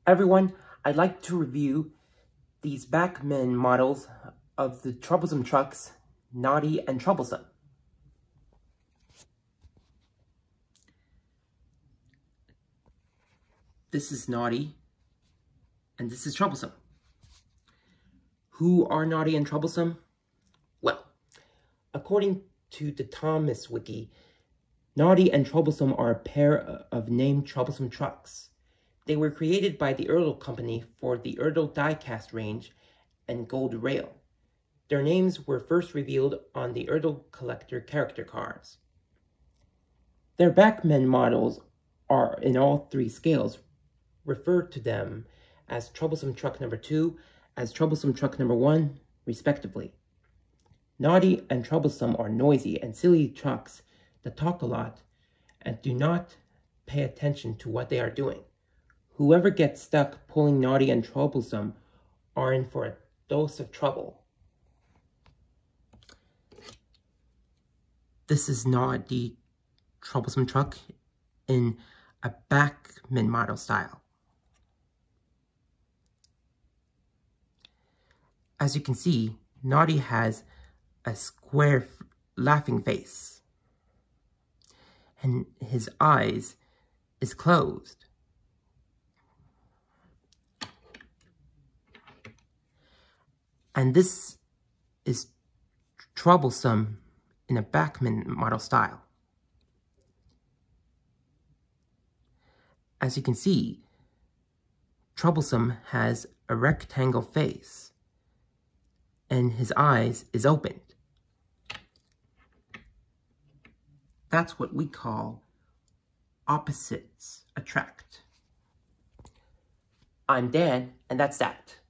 Everyone, I'd like to review these backmen models of the Troublesome Trucks, Naughty and Troublesome. This is Naughty, and this is Troublesome. Who are Naughty and Troublesome? Well, according to the Thomas Wiki, Naughty and Troublesome are a pair of named Troublesome Trucks. They were created by the Erdl Company for the Erdl diecast range and Gold Rail. Their names were first revealed on the Erdl Collector character cards. Their backmen models are in all three scales. Refer to them as Troublesome Truck number 2, as Troublesome Truck number 1, respectively. Naughty and Troublesome are noisy and silly trucks that talk a lot and do not pay attention to what they are doing. Whoever gets stuck pulling Naughty and Troublesome are in for a dose of trouble. This is Naughty Troublesome Truck in a backmen model style. As you can see, Naughty has a square laughing face, and his eyes is closed. And this is Troublesome in a backmen model style. As you can see, Troublesome has a rectangle face, and his eyes is opened. That's what we call opposites attract. I'm Dan, and that's that.